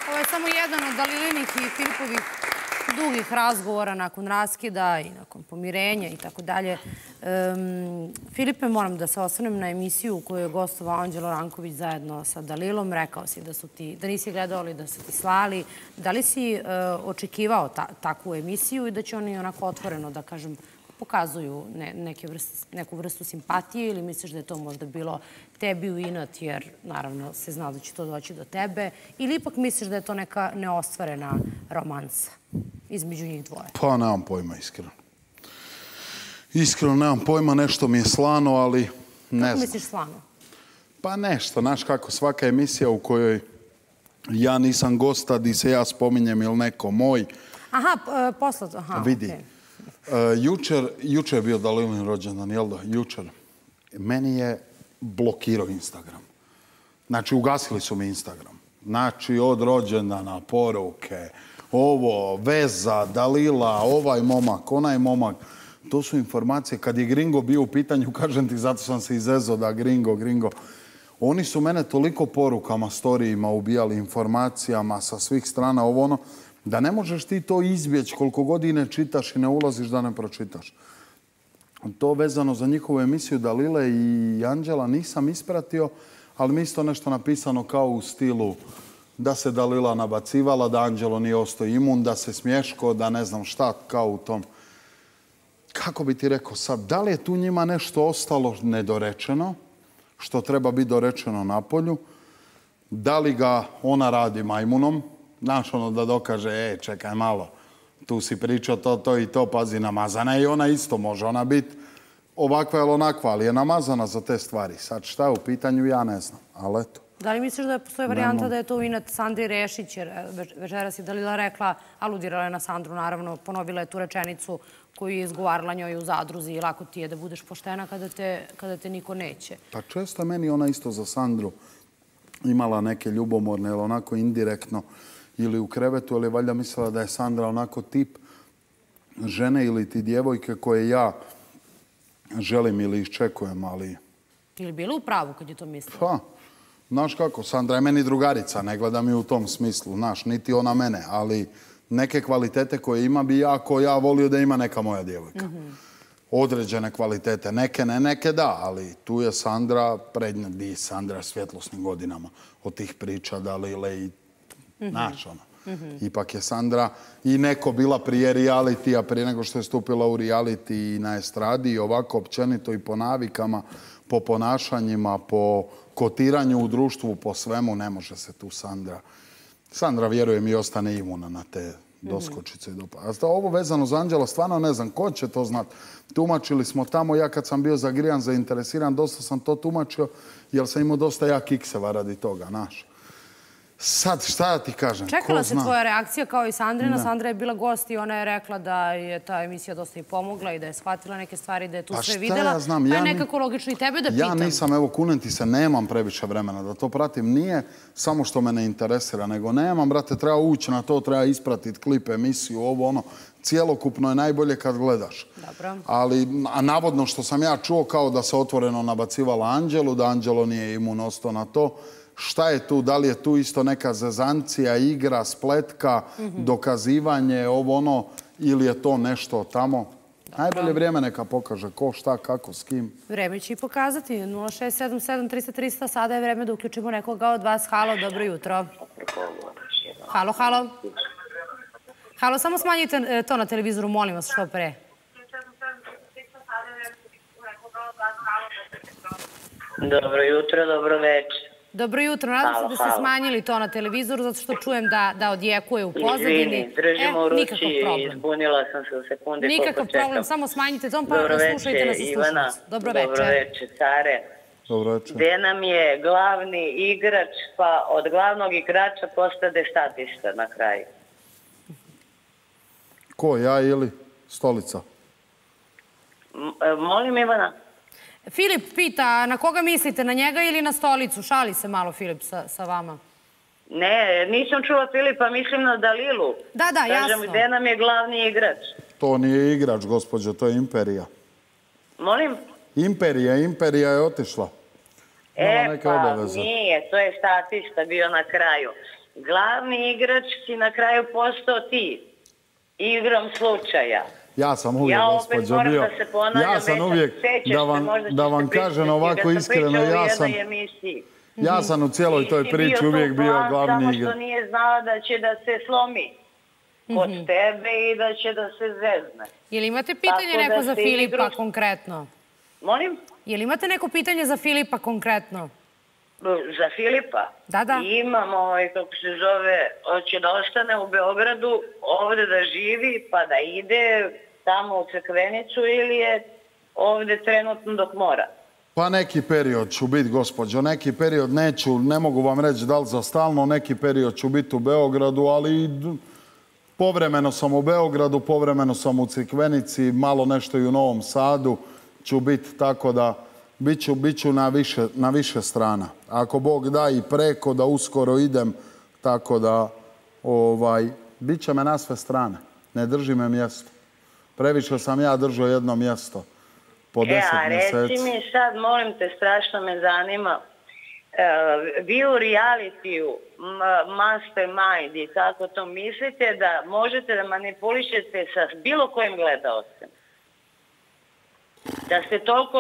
Ovo je samo jedan od Dalilinih i Filipovih dugih razgovora nakon raskida i nakon pomirenja i tako dalje. Filipe, moram da se osvrnem na emisiju u kojoj je gostovao Anđelo Ranković zajedno sa Dalilom. Rekao si da nisi gledao, ali da su ti slali. Da li si očekivao takvu emisiju i da će oni onako otvoreno, da kažem, pokazuju neku vrstu simpatije ili misliš da je to možda bilo tebi u inat jer naravno se zna da će to doći do tebe ili ipak misliš da je to neka neostvarena romansa između njih dvoje? Pa nemam pojma, iskreno. Iskreno nemam pojma, nešto mi je slano, ali ne znam. Kako misliš slano? Pa nešto, znaš kako, svaka emisija u kojoj ja nisam gosta, di se ja spominjem ili neko moj. Aha, posle to, aha. Vidi. Jučer je bio Dalilin rođendan, jel da? Jučer. Meni je blokirao Instagram. Znači, ugasili su mi Instagram. Znači, od rođendana, poruke, ovo, veza, Dalila, ovaj momak, onaj momak. To su informacije. Kad je Gringo bio u pitanju, kažem ti, zato sam se izezao da Gringo. Oni su mene toliko porukama, storijima ubijali, informacijama sa svih strana, ovo ono, da ne možeš ti to izbjeći koliko godine čitaš i ne ulaziš da ne pročitaš. To vezano za njihovu emisiju Dalile i Anđela nisam ispratio, ali mi isto nešto napisano kao u stilu da se Dalila nabacivala, da Anđelo nije ostao imun, da se smješko, da ne znam šta, kao u tom. Kako bi ti rekao sad, da li je tu njima nešto ostalo nedorečeno, što treba biti dorečeno napolju, da li ga ona radi majmunom, znaš ono da dokaže, čekaj malo, tu si pričao to i to, pazi, namazana i ona isto može, ona biti ovakva ili onakva, ali je namazana za te stvari. Sad šta je u pitanju, ja ne znam, ali eto. Da li misliš da postoji varijanta da je to u inat Sandri Rešić, jer večeras je Dalila rekla, aludirala je na Sandru, naravno, ponovila je tu rečenicu koju je izgovarala njoj u zadruzi i lako ti je da budeš poštena kada te niko neće. Pa često meni ona isto za Sandru imala neke ljubomorne ili onako indirektno ili u krevetu, ali valjda mislila da je Sandra onako tip žene ili ti djevojke koje ja želim ili iščekujem, ali... Ili bila u pravu kad je to mislila? Pa, znaš kako, Sandra je meni drugarica, ne gledam ju u tom smislu, znaš, niti ona mene, ali neke kvalitete koje ima bi ja volio da ima neka moja djevojka. Određene kvalitete, neke ne, neke da, ali tu je Sandra prednja, di Sandra svjetlosnim godinama od tih priča Dalile i znaš ono. Ipak je Sandra i neko bila prije realitija, prije nego što je stupila u reality i na estradi i ovako općenito i po navikama, po ponašanjima, po kotiranju u društvu, po svemu, ne može se tu Sandra. Sandra, vjerujem, i ostane imuna na te doskočice. A ovo vezano za Anđela, stvarno ne znam, ko će to znat. Tumačili smo tamo, ja kad sam bio zagrijan, zainteresiran, dosta sam to tumačio, jer sam imao dosta jak ikseva radi toga, znaš. Sad, šta ja ti kažem? Čekala se tvoja reakcija kao i Sandrina. Sandra je bila gost i ona je rekla da je ta emisija dosta i pomogla i da je shvatila neke stvari, da je tu sve videla. Ja znam, pa je nekako logično i tebe da pitam. Ja nisam, evo, kunem ti se, nemam previše vremena da to pratim. Nije samo što me ne interesira, nego nemam, brate, treba ući na to, treba ispratiti klip, emisiju, ovo, ono. Cijelokupno je najbolje kad gledaš. Dobro. Ali, a navodno što sam ja čuo kao da se otvoreno nabacivala Anđelu, da Anđelo nije imun ostao na to. Šta je tu? Da li je tu isto neka zezancija, igra, spletka, dokazivanje, ovo ono, ili je to nešto tamo? Najbolje vrijeme neka pokaže ko, šta, kako, s kim. Vreme će i pokazati. 0677 300 300. Sada je vreme da uključimo nekoga od vas. Halo, dobro jutro. Halo. Halo, samo smanjite to na televizoru, molim vas, što pre. Dobro jutro, dobro večer. Dobro jutro, nadam se da ste smanjili to na televizoru, zato što čujem da odjekuje u pozadini. Izvini, držim u ruči i zbunila sam se u sekundi. Nikakav problem, samo smanjite ton pa slušajte nas i slušajte. Dobro večer. Dobro večer, care. Dobro večer. Gde nam je glavni igrač, pa od glavnog igrača postade statista na kraju? Ko, ja ili Stolica? Molim, Ivana. Filip pita, na koga mislite, na njega ili na Stolicu? Šali se malo Filip sa vama. Ne, nisam čula Filipa, mislim na Dalilu. Da, jasno. Kažem, gde nam je glavni igrač? To nije igrač, gospođo, to je Imperija. Molim? Imperija je otišla. Pa nije, to je statista bio na kraju. Glavni igrač si na kraju postao ti. Igrom slučaja. Ja sam uvijek, gospođo, bio... Ja sam uvijek, da vam kažem ovako iskreno, ja sam u cijeloj toj priči uvijek bio glavni igrač. Samo što nije znala da će da se slomi kod tebe i da će da se zezne. Je li imate pitanje neko za Filipa konkretno? Molim? Je li imate neko pitanje za Filipa konkretno? Za Filipa? Da. Imam, kako se zove, hoće da ostane u Beogradu, ovde da živi, pa da ide tamo u Crkvenicu ili je ovde trenutno dok mora? Pa neki period ću biti, gospođo, neki period neću, ne mogu vam reći da li za stalno, neki period ću biti u Beogradu, ali povremeno sam u Beogradu, povremeno sam u Crkvenici, malo nešto i u Novom Sadu ću biti, tako da bit ću na više strana. Ako Bog da i preko, da uskoro idem, tako da bit će me na sve strane. Ne drži me mjesto. Previše sam ja držao jedno mjesto po 10 mjeseci. Reci mi sad, molim te, strašno me zanima, vi u realitiju, mastermind i tako to mislite da možete da manipulišete sa bilo kojim gledaocem? Da ste toliko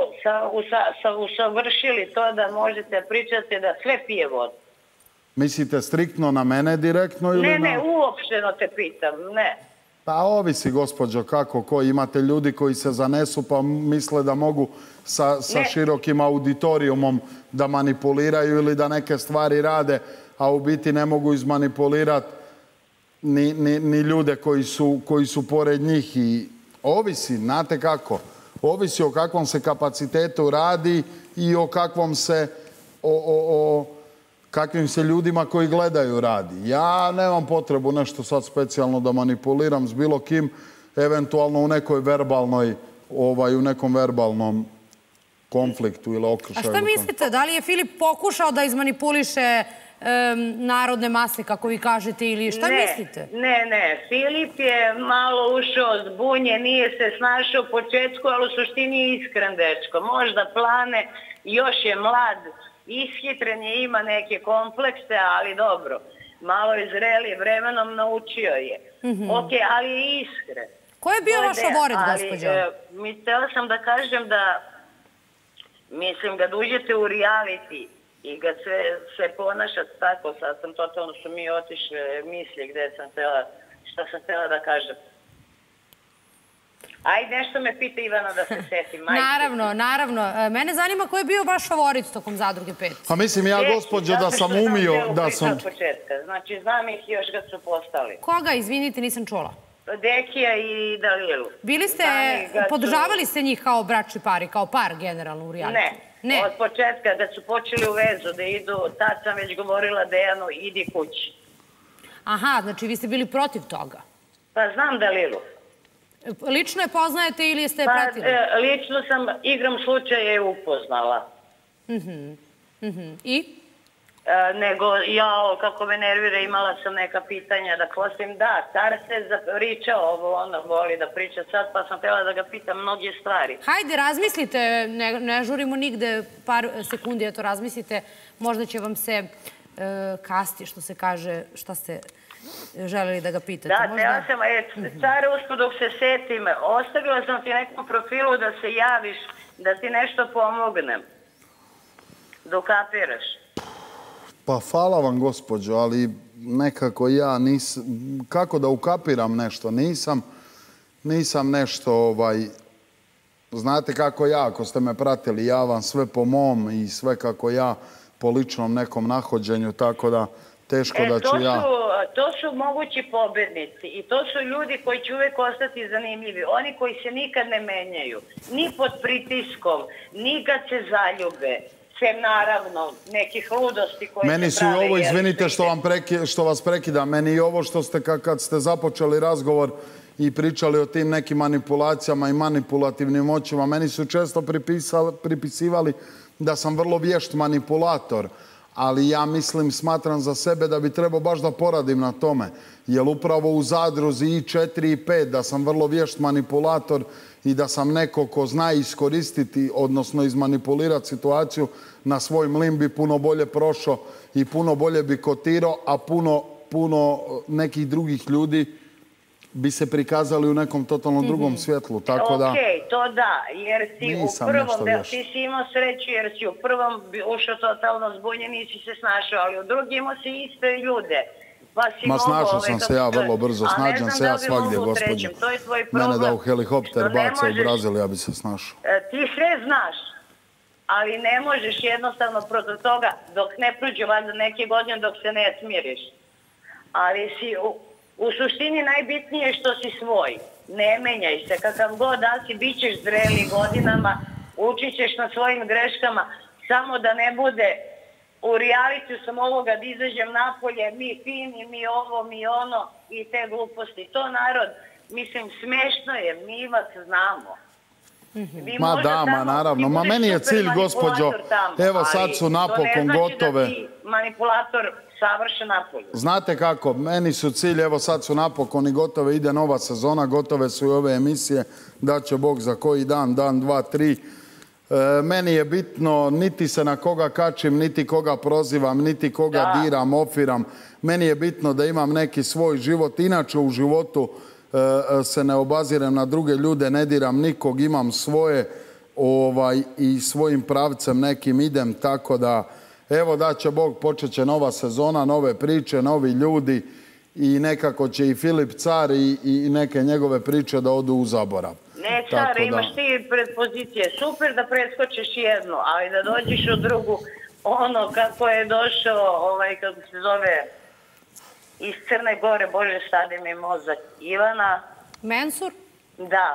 usavršili to da možete pričati da sve pije vodu? Mislite striktno na mene direktno ili na... Ne, uopšteno te pitam, ne. Pa ovisi, gospođo, kako ko. Imate ljudi koji se zanesu pa misle da mogu sa širokim auditorijumom da manipuliraju ili da neke stvari rade, a u biti ne mogu izmanipulirati ni ljude koji su pored njih. I ovisi, znate kako, ovisi o kakvom se kapacitetu radi i o kakvom se, kakvim se ljudima koji gledaju radi. Ja nemam potrebu nešto sad specijalno da manipuliram s bilo kim, eventualno u nekoj verbalnoj, u nekom verbalnom konfliktu ili okršaju. A šta mislite, da li je Filip pokušao da izmanipuliše narodne mase, kako vi kažete, ili šta mislite? Ne. Filip je malo ušao zbunje, nije se snašao u početku, ali u suštini je iskren dečko. Možda plane, još je mlad, ishitren je, ima neke komplekse, ali dobro. Malo je zreli, vremenom naučio je. Ok, ali je iskren. Ko je bio vaš favorit, gospođo? Htjela sam da kažem da, mislim, kad uđete u reality i kad se ponašate tako, sad sam totalno su mi otišle misli gde sam htjela, šta sam htjela da kažem. Ajde, nešto me pita Ivana da se setim. Naravno. Mene zanima ko je bio vaš favorit tokom Zadruge 5? Pa mislim, ja, gospođo, da sam umio, da sam... Znači, znam ih još kad su postali. Koga, izvinite, nisam čula? Dekija i Dalilu. Podržavali ste njih kao bračni pari, kao par generalno u realitiju? Ne. Od početka, kad su počeli u vezu da idu, tad sam već govorila Dejanu, idi kući. Aha, znači vi ste bili protiv toga? Pa znam Dalilu. Lično je poznajete ili ste je pratili? Pa lično sam igrom slučaja je upoznala. I? Nego, kako me nervira, imala sam neka pitanja da postavim. Da, car se zapričao ovo, ono voli da priča sad, pa sam htjela da ga pitam mnoge stvari. Hajde, razmislite, ne žurimo nigde, par sekundi, eto, razmislite, možda će vam se kasti, što se kaže, šta ste želeli da ga pitate. Da, htjela sam, care, uspud dok se setim, ostavila sam ti nekom profilu da se javiš, da ti nešto pomognem. Dokapiraš? Pa hvala vam, gospođo, ali nekako ja nisam... Kako da ukapiram nešto? Nisam nešto... Znate kako ja, ako ste me pratili, ja vam sve po mom i sve kako ja po ličnom nekom nahođenju, tako da teško da ću ja... To su mogući pobednici i to su ljudi koji će uvijek ostati zanimljivi. Oni koji se nikad ne menjaju, ni pod pritiskom, ni kad se zaljube. Sem naravno nekih ludosti koje se prave. Meni su i ovo, izvinite što vas prekidam, meni i ovo što ste kad ste započeli razgovor i pričali o tim nekim manipulacijama i manipulativnim moćima, meni su često pripisivali da sam vrlo vješt manipulator, ali ja smatram za sebe da bi trebao baš da poradim na tome. Jer upravo u zadruzi i 4 i 5 da sam vrlo vješt manipulator i da sam neko ko zna iskoristiti, odnosno izmanipulirati situaciju na svoj mlin bi puno bolje prošao i puno bolje bi kotirao, a puno nekih drugih ljudi bi se prikazali u nekom totalno drugom svjetlu. Okej, to da, jer si u prvom, ti si imao sreću jer si u prvom ušao totalno zbunjen, nisi se snašao, ali u drugim imao si iste ljude. Ma snašao sam se ja vrlo brzo, snađam se ja svagdje, gospođo. Mene da u helikopter baca u Brazil, ja bi se snašao. Ti sve znaš, ali ne možeš jednostavno protiv toga dok ne prođe valjda neke godine dok se ne smiriš. Ali si u suštini najbitnije je što si svoj. Ne menjaj se, kakav god da si, bit ćeš zreli godinama, učit ćeš na svojim greškama, samo da ne bude u realitiju sam ovoga da izađem napolje, mi fini, mi ovo, mi ono i te gluposti. To narod, mislim, smešno je, mi vas znamo. Ma da, ma naravno, ma meni je cilj, gospođo, evo sad su napokon gotove. To ne znači da ti manipulator savršen napolje. Znate kako, meni su cilj, evo sad su napokon i gotove, ide nova sezona, gotove su i ove emisije, da će Bog za koji dan, 2, 3. Meni je bitno, niti se na koga kačim, niti koga prozivam, niti koga diram, ofiram. Meni je bitno da imam neki svoj život. Inače u životu se ne obazirem na druge ljude, ne diram nikog, imam svoje i svojim pravcem nekim idem, tako da evo da će Bog, počet će nova sezona, nove priče, novi ljudi i nekako će i Filip Car i neke njegove priče da odu u zaborav. Ne, Care, imaš ti predpozicije. Super da preskočiš jednu, ali da dođeš u drugu, ono kako je došao, kako se zove, iz Crne Gore, Bože, stade mi mozak, Ivana. Mensur? Da,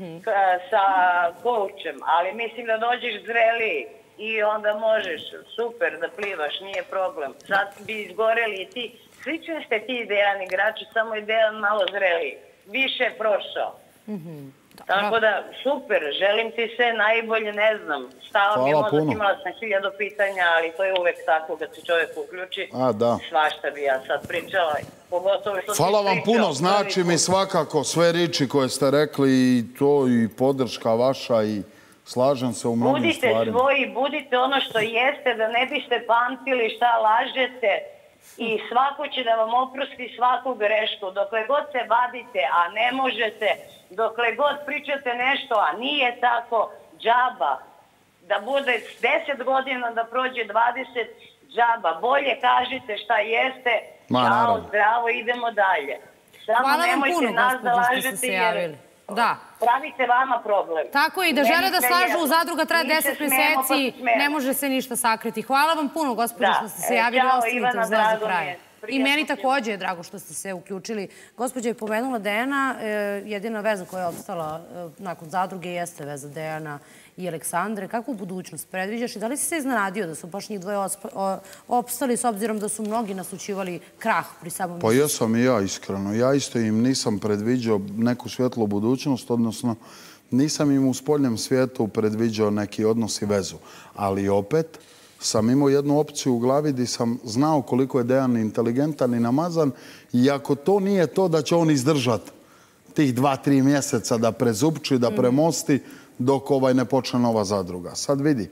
sa koučem, ali mislim da dođeš zreliji i onda možeš super da plivaš, nije problem. Sad bi izgoreli i ti, slični ste ti Dejan igrači, samo je Dejan malo zreliji, više je prošao. Tako da, super, želim ti sve najbolje, ne znam, stava mi je mozak, imala sam 1000 pitanja, ali to je uvek tako kad se čovjek uključi. Svašta bi ja sad pričala, pogotovo što si pričao. Hvala vam puno, znači mi svakako sve riči koje ste rekli i to i podrška vaša i slažem se u mnogim stvarima. Budite svoji, budite ono što jeste, da ne biste pamtili šta lažete i svako će da vam oprosti svaku grešku. Dokle god se vadite, a ne možete, dokle god pričate nešto, a nije tako, džaba. Da bude 10 godina, da prođe 20, džaba. Bolje kažite šta jeste, čao, zdravo, idemo dalje. Samo nemojte nas da lažete jer pravite vama problem. Tako i da žele da slažu zadruga traje 10 mjeseci, ne može se ništa sakriti. Hvala vam puno, gospođo, što ste se javili, ostanite uz nas do kraja. I meni također je drago što ste se uključili. Gospođa je pomenula Dejana, jedina veza koja je opstala nakon zadruge jeste veza Dejana i Aleksandre. Kakvu budućnost predviđaš i da li si se iznenadio da su baš njih dvoje opstali s obzirom da su mnogi naslučivali krah pri samom... Pa jesam i ja, iskreno. Ja isto im nisam predviđao neku svjetlu budućnost, odnosno nisam im u spoljnem svijetu predviđao neki odnos i vezu. Ali opet sam imao jednu opciju u glavi gdje sam znao koliko je Dejan inteligentan i namazan i ako to nije to da će on izdržati tih 2-3 mjeseca da prezupči, da premosti dok ne počne nova zadruga. Sad vidi,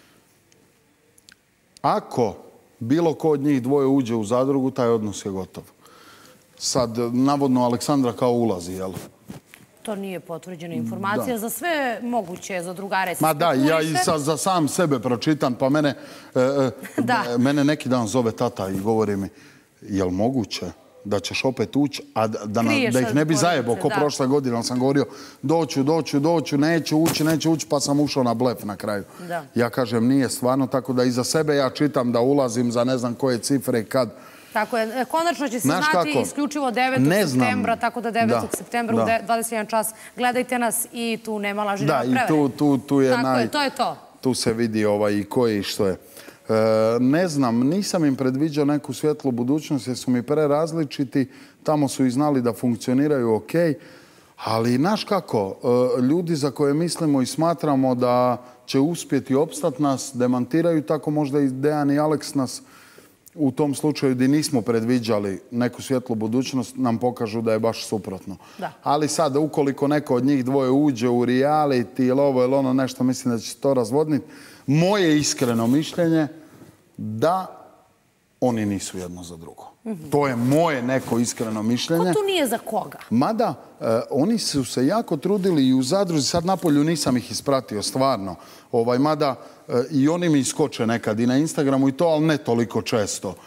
ako bilo ko od njih dvoje uđe u zadrugu, taj odnos je gotov. Sad, navodno, Aleksandra kao ulazi, jel? To nije potvrđena informacija. Za sve moguće zadrugare se Ma da, ja i za sam sebe pročitam, pa mene neki dan zove tata i govori mi, jel moguće da ćeš opet ući, a da ih ne bi zajebao ko prošle godine. Sam govorio, doću, neću ući, pa sam ušao na blef na kraju. Ja kažem, nije stvarno, tako da i za sebe ja čitam da ulazim za ne znam koje cifre i kad. Tako je. Konačno će se znati isključivo 9. septembra, tako da 9. septembra u 21 čas gledajte nas i tu nema laženja prevere. Da, i tu je Tako je, to je to. Tu se vidi i ko je i što je. Ne znam, nisam im predviđao neku svjetlu budućnost jer su mi prerazličiti. Tamo su i znali da funkcioniraju ok. Ali, znaš kako, ljudi za koje mislimo i smatramo da će uspjeti opstati nas demantiraju, tako možda i Dejan i Aleks nas u tom slučaju gdje nismo predviđali neku svjetlu budućnost nam pokažu da je baš suprotno. Ali sad, ukoliko neko od njih dvoje uđe u reality ili ovo ili ono nešto, mislim da će se to razvodniti. Moje iskreno mišljenje da oni nisu jedno za drugo. To je moje neko iskreno mišljenje. Ko tu nije za koga? Mada, oni su se jako trudili i u Zadruzi, sad napolju nisam ih ispratio, stvarno. Mada i oni mi iskoče nekad i na Instagramu i to, ali ne toliko često.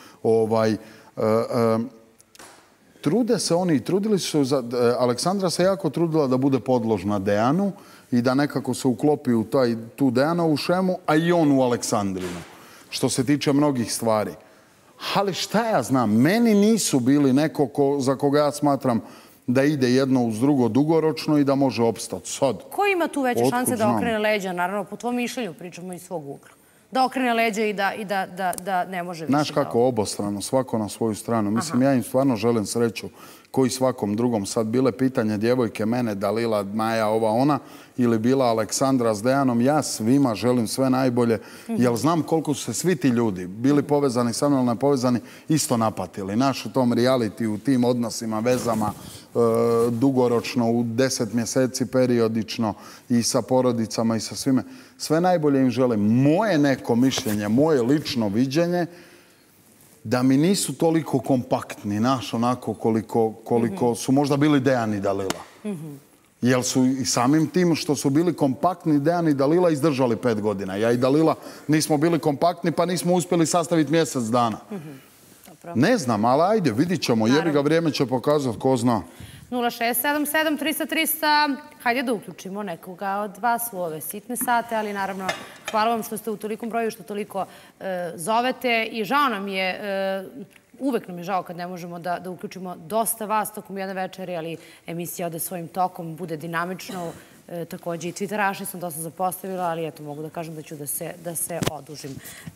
Trude se oni, trudili su, Aleksandra se jako trudila da bude podložna Dejanu i da nekako se uklopi u tu Dejanovu šemu, a i on u Aleksandrinu, što se tiče mnogih stvari. Ali šta ja znam, meni nisu bili neko za koga ja smatram da ide jedno uz drugo dugoročno i da može opstati sad. Ko ima tu veće šanse da okrene leđa? Naravno, po tvom mišljenju pričamo iz svog ugla. Da okrene leđa i da ne može više. Znaš kako, obostrano, svako na svoju stranu. Mislim, ja im stvarno želim sreću koji svakom drugom. Sad bile pitanje djevojke mene, Dalila, Maja, ova ona, ili bila Aleksandra s Dejanom. Ja svima želim sve najbolje, jer znam koliko su se svi ti ljudi bili povezani sa mnom, nepovezani, isto napatili. Naš u tom reality, u tim odnosima, vezama, dugoročno, u 10 mjeseci periodično i sa porodicama i sa svime. Sve najbolje im želim. Moje neko mišljenje, moje lično viđenje, da mi nisu toliko kompaktni, naš onako koliko su možda bili Dejan i Dalila. Jer su i samim tim što su bili kompaktni Dejan i Dalila izdržali 5 godina. Ja i Dalila nismo bili kompaktni pa nismo uspjeli sastaviti mjesec dana. Ne znam, ali ajde, vidit ćemo. Jebi ga, vrijeme će pokazati, ko zna. 0677 300 300. Hajde da uključimo nekoga od vas u ove sitne sate, ali naravno hvala vam što ste u tolikom broju, što toliko zovete i žao nam je, uvek nam je žao kad ne možemo da uključimo dosta vas tokom jedne večeri, ali emisija ode svojim tokom, bude dinamično. Također i Twitteraši sam dosta zapostavila, ali eto mogu da kažem da ću da se odužim.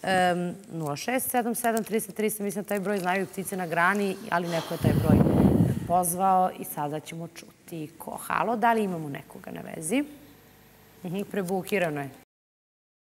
0677 300 300, mislim da taj broj znaju ptice na grani, ali neko je taj broj pozvao i sada ćemo čuti ko. Halo, da li imamo nekoga na vezi? Prebukirano je.